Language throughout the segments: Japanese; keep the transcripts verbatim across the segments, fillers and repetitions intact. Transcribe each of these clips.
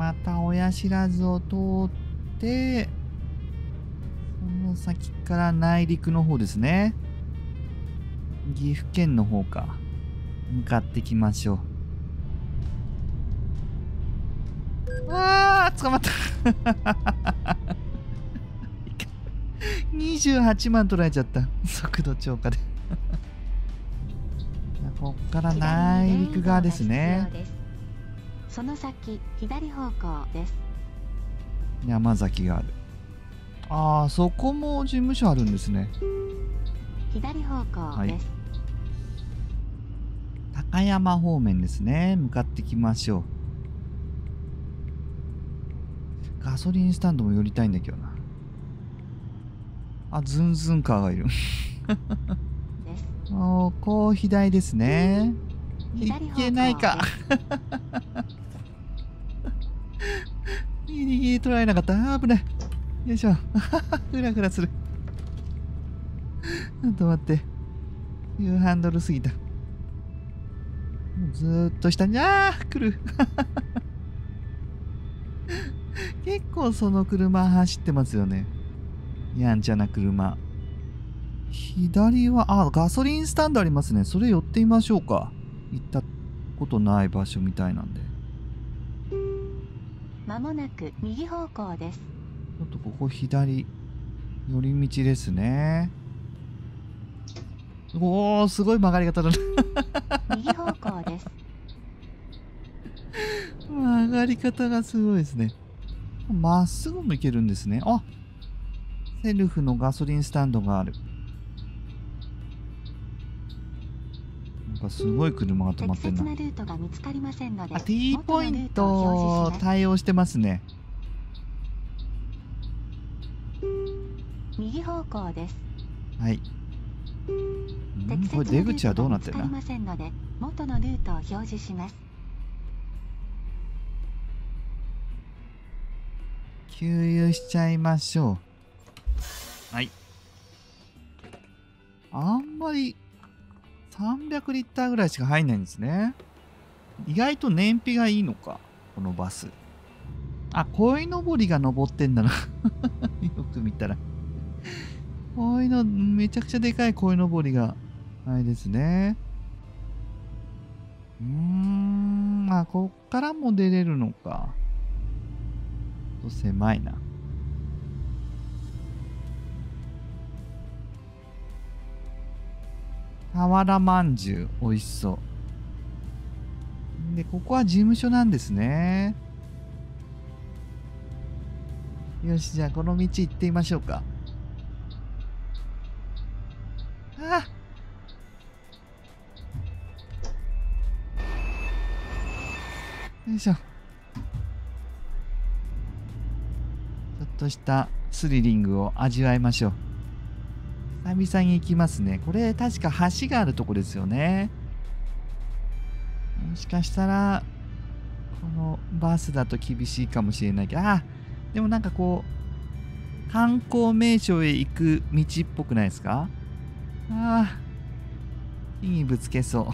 また親知らずを通って、その先から内陸の方ですね。岐阜県の方か。向かってきましょう。あー、捕まった。にじゅうはちまん取られちゃった。速度超過で。こっから内陸側ですね。 その先左方向です。 山崎がある。ああ、そこも事務所あるんですね。 左方向です。 はい、高山方面ですね。向かってきましょう。ガソリンスタンドも寄りたいんだけどな。あ、ズンズンカーがいる。おー、こう左ですね。いけないか。ギリギリ取られなかった。あー、危ない。よいしょ。ふらふらする。ちょっと待って。急ハンドルすぎた。ずーっと下に、あー、来る。結構その車走ってますよね。やんちゃな車。左は、あ、ガソリンスタンドありますね。それ寄ってみましょうか。行ったことない場所みたいなんで。 まもなく右方向です。 ちょっとここ左、寄り道ですね。おー、すごい曲がり方だな。 右方向です。 曲がり方がすごいですね。まっすぐも行けるんですね。あ、セルフのガソリンスタンドがある。なんかすごい車が止まってんな。 適切なルートが見つかりませんので、 あ、T ポイント対応してますね。 右方向です。 はい。んこれ出口はどうなってんだ？ 元のルートを表示します。 給油しちゃいましょう。はい。あんまりさんびゃくリッターぐらいしか入んないんですね。意外と燃費がいいのか、このバス。あ、鯉のぼりが登ってんだな。よく見たら。こういうの、めちゃくちゃでかい鯉のぼりが、あれですね。うーん、あ、こっからも出れるのか。ちょっと狭いな。俵まんじゅう、美味しそう。で、ここは事務所なんですね。よし、じゃあこの道行ってみましょうか。あよいしょ。ちょっとしたスリリングを味わいましょう。久々に行きますね。これ確か橋があるとこですよね。もしかしたら、このバスだと厳しいかもしれないけど、あ、でもなんかこう、観光名所へ行く道っぽくないですか？ああ、木にぶつけそう。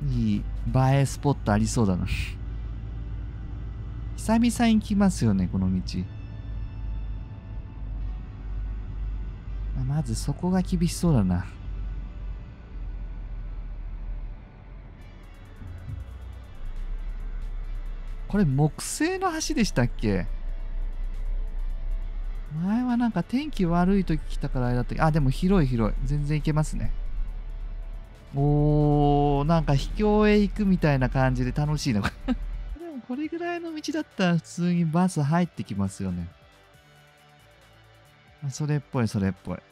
いい映えスポットありそうだな。久々に来ますよね、この道。まずそこが厳しそうだな。これ木製の橋でしたっけ？前はなんか天気悪い時来たからあれだったけど、あ、でも広い広い。全然行けますね。おー、なんか秘境へ行くみたいな感じで楽しいな。でもこれぐらいの道だったら普通にバス入ってきますよね。それっぽいそれっぽい。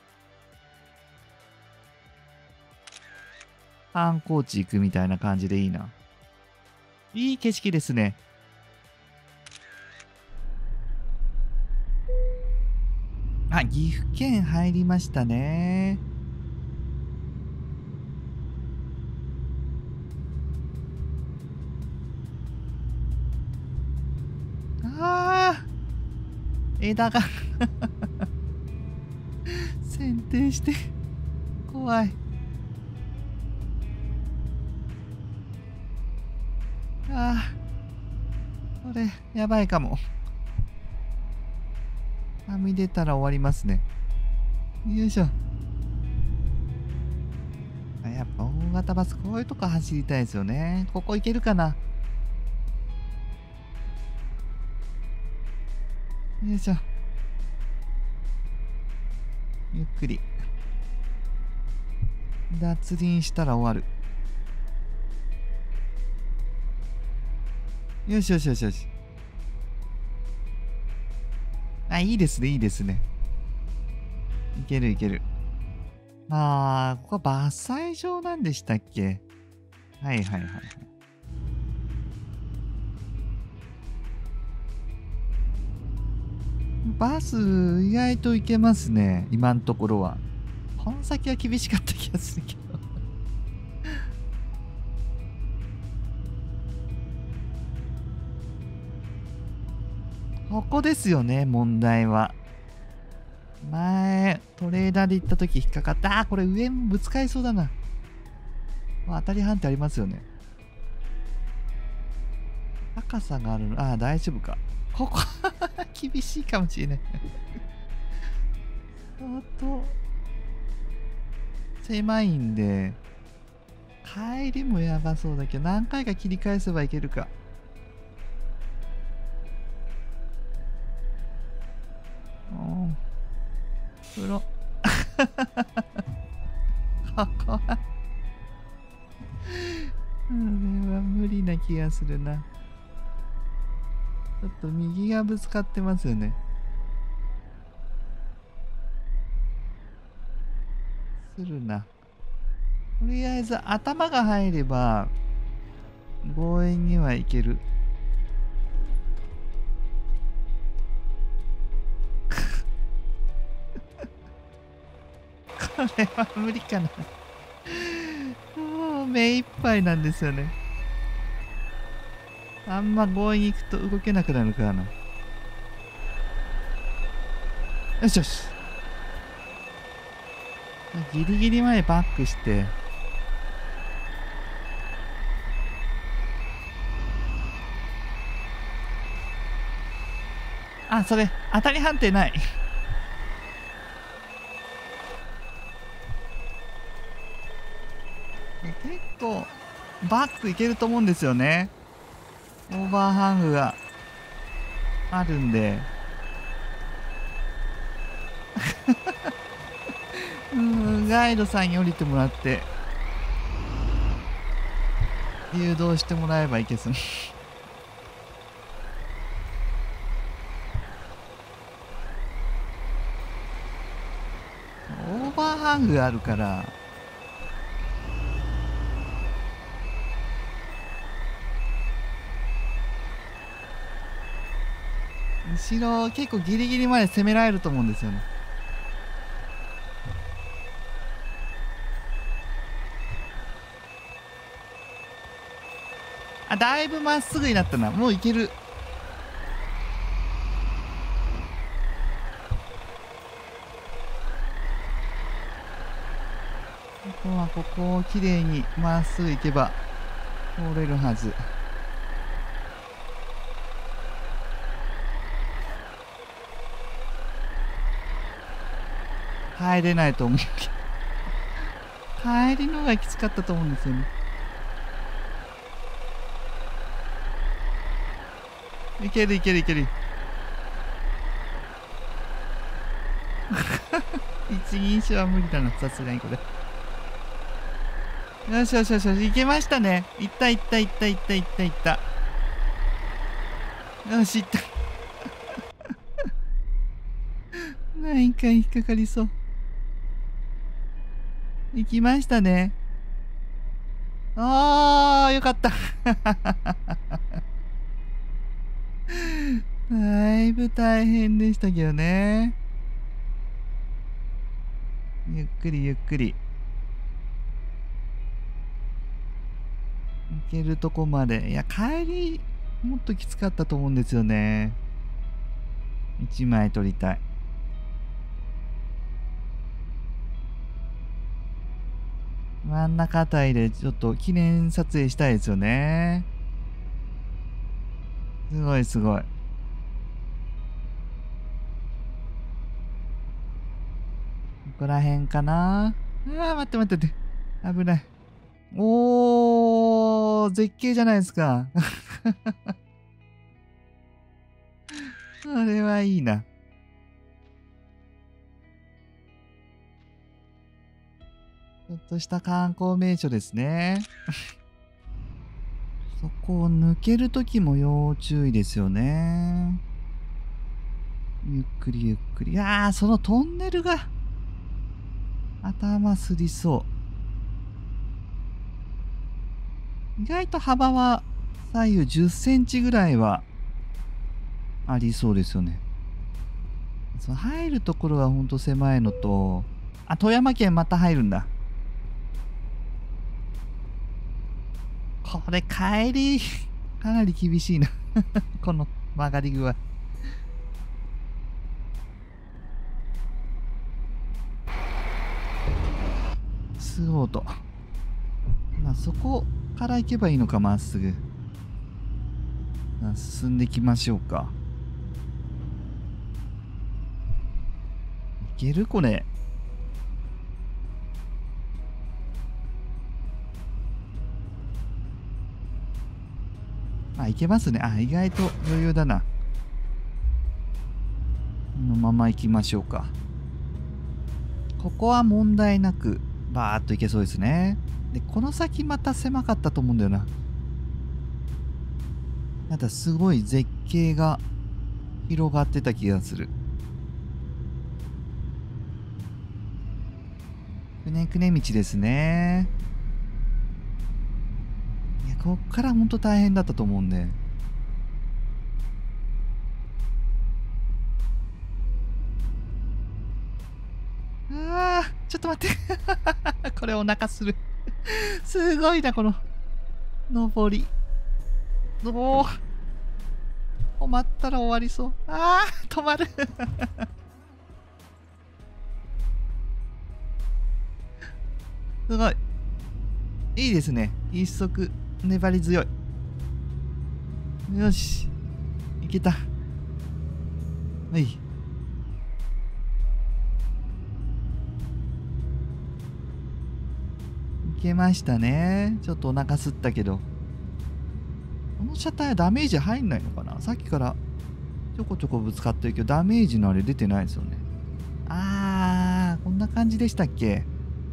観光地行くみたいな感じでいいな。いい景色ですね。あ、岐阜県入りましたね。ああ、枝が剪定して怖い。 ああ、これ、やばいかも。はみ出たら終わりますね。よいしょ。あ、やっぱ大型バス、こういうとこ走りたいですよね。ここ行けるかな。よいしょ。ゆっくり。脱輪したら終わる。よしよしよしよし。あ、いいですね、いいですね。いけるいける。あー、ここは伐採場なんでしたっけ？はいはいはいはい。バス、意外といけますね、今のところは。この先は厳しかった気がするけど。ここですよね、問題は。前、トレーダーで行った時引っかかった。あー、これ上もぶつかりそうだな。まあ、当たり判定ありますよね。高さがあるの。ああ、大丈夫か。ここ厳しいかもしれないあと、狭いんで、帰りもやばそうだけど、何回か切り返せばいけるか。おー、プロ。ここはこれは無理な気がするな。ちょっと右がぶつかってますよね。するな。とりあえず頭が入れば強引にはいける。これは無理かな。もう目いっぱいなんですよね。あんま強引に行くと動けなくなるからな。よしよし。ギリギリまでバックして。あ、それ、当たり判定ない。結構、バックいけると思うんですよね。オーバーハングがあるんで。うん、ガイドさんに降りてもらって、誘導してもらえばいけそう。オーバーハングがあるから、後ろ結構ギリギリまで攻められると思うんですよね。あ、だいぶまっすぐになったな。もういける。ここはここをきれいにまっすぐ行けば通れるはず。帰れないと思うけど帰りのがきつかったと思うんですよね。いけるいけるいける。一人称は無理だな、さすがにこれ。よしよしよしよし、いけましたね。いったいったいったいったいったいった。よし、いった。何か引っかかりそう。行きましたね。あー、よかった。だいぶ大変でしたけどね。ゆっくりゆっくり。行けるとこまで。いや、帰り、もっときつかったと思うんですよね。いちまい撮りたい。真ん中あたりでちょっと記念撮影したいですよね。 すごいすごい。ここら辺かな。うわー、待って待って待って。危ない。おー、絶景じゃないですか。それはいいな。ちょっとした観光名所ですね。そこを抜けるときも要注意ですよね。ゆっくりゆっくり。ああ、そのトンネルが頭すりそう。意外と幅は左右じゅっセンチぐらいはありそうですよね。そう、入るところがほんと狭いのと、あ、富山県また入るんだ。これ帰り、かなり厳しいな。この曲がり具合。スローと。まあ、そこから行けばいいのか、まっすぐ。まあ、進んでいきましょうか。いけるこれ。あ、いけますね。あ、意外と余裕だな。このまま行きましょうか。ここは問題なくバーッと行けそうですね。で、この先また狭かったと思うんだよな。なんかすごい絶景が広がってた気がする。くねくね道ですね。いや、こっからほんと大変だったと思うんで。あー、ちょっと待って。これお腹する。すごいな、この、登り。おお。止まったら終わりそう。あー、止まる。すごい。いいですね。一足、粘り強い。よし。いけた。はい。いけましたね。ちょっとお腹すったけど。この車体はダメージ入んないのかな。さっきからちょこちょこぶつかってるけど、ダメージのあれ出てないですよね。あー、こんな感じでしたっけ。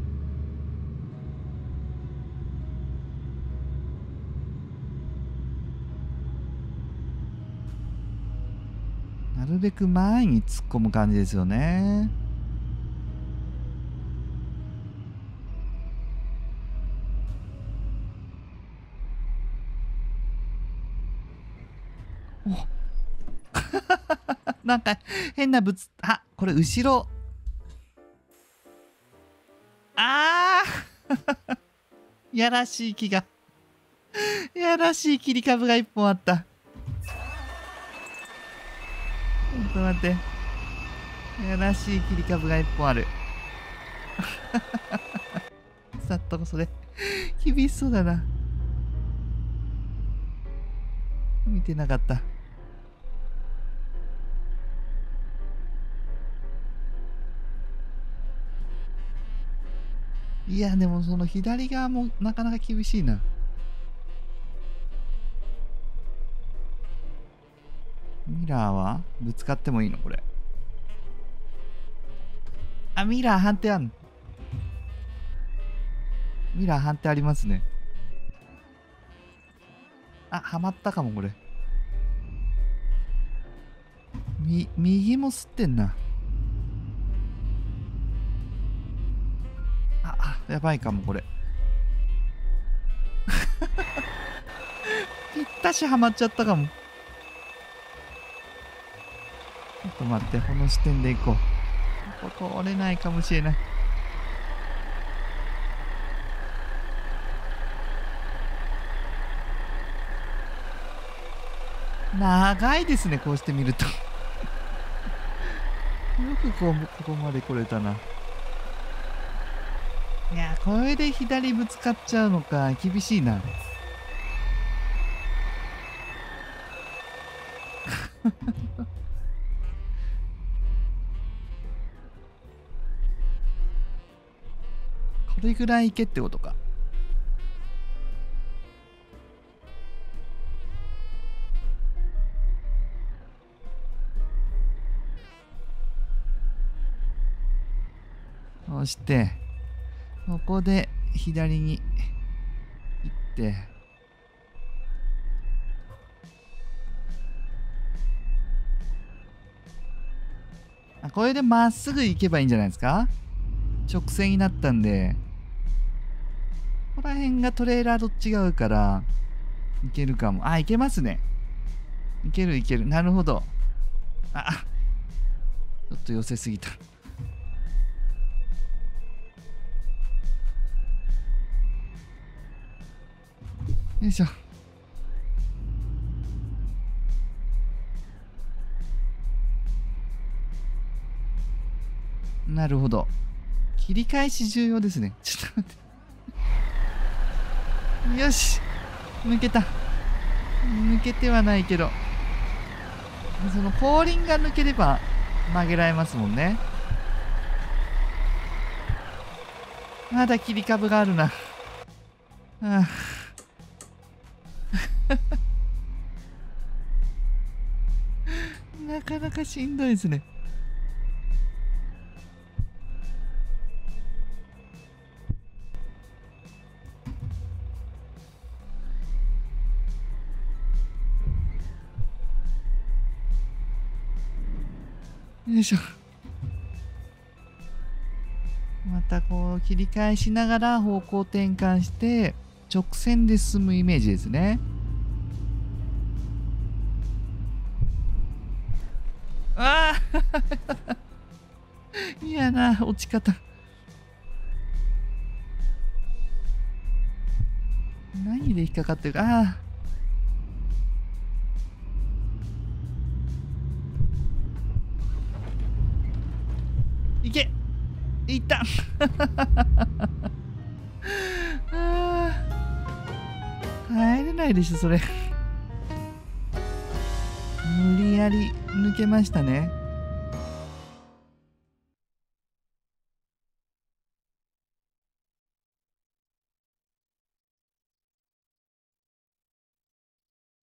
なるべく前に突っ込む感じですよね。おなんか変なぶつ、あ、これ後ろ。あーやらしい木が。やらしい切り株が一本あった。ちょっと待って。やらしい切り株が一本ある。さっとそれ。厳しそうだな。見てなかった。いや、でもその左側もなかなか厳しいな。ミラーはぶつかってもいいのこれ。あ、ミラー判定あんの。ミラー判定ありますね。あ、はまったかもこれ。み、右も吸ってんな。あ、あ、やばいかもこれ。ぴったしはまっちゃったかも。ちょっと待って、この視点で行こう。ここ通れないかもしれない。長いですね、こうして見ると。よくこうここまで来れたな。いや、これで左ぶつかっちゃうのか、厳しいな。 これぐらいいけってことか。そしてここで左に行って、あ、これでまっすぐ行けばいいんじゃないですか。直線になったんで、ここら辺がトレーラーと違うからいけるかも。あ、いけますね。いけるいける。なるほど。あ、ちょっと寄せすぎた。よいしょ。なるほど。切り返し重要ですね。ちょっと待って。よし、抜けた。抜けてはないけど、その後輪が抜ければ曲げられますもんね。まだ切り株があるな。はあなかなかしんどいですね。よいしょ。またこう切り返しながら方向転換して直線で進むイメージですね。ああ嫌な落ち方。何で引っかかってるか。ああいけ、いったあ帰れないでしょそれ。無理やり抜けましたね。